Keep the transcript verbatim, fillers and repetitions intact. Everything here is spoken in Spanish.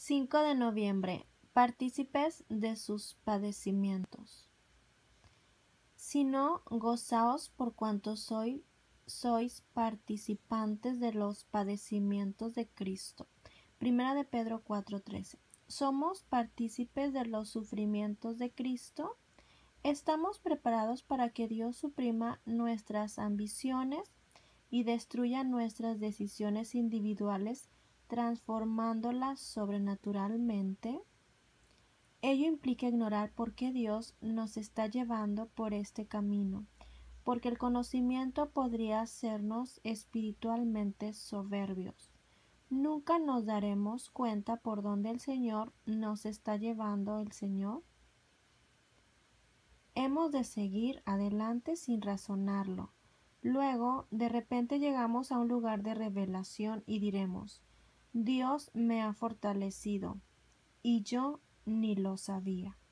cinco de noviembre. Partícipes de sus padecimientos. Sino gozaos por cuanto soy, sois participantes de los padecimientos de Cristo. Primera de Pedro cuatro trece. ¿Somos partícipes de los sufrimientos de Cristo? ¿Estamos preparados para que Dios suprima nuestras ambiciones y destruya nuestras decisiones individuales, transformándolas sobrenaturalmente? Ello implica ignorar por qué Dios nos está llevando por este camino, porque el conocimiento podría hacernos espiritualmente soberbios. ¿Nunca nos daremos cuenta por dónde el Señor nos está llevando el Señor? Hemos de seguir adelante sin razonarlo. Luego, de repente llegamos a un lugar de revelación y diremos, Dios me ha fortalecido, y yo ni lo sabía.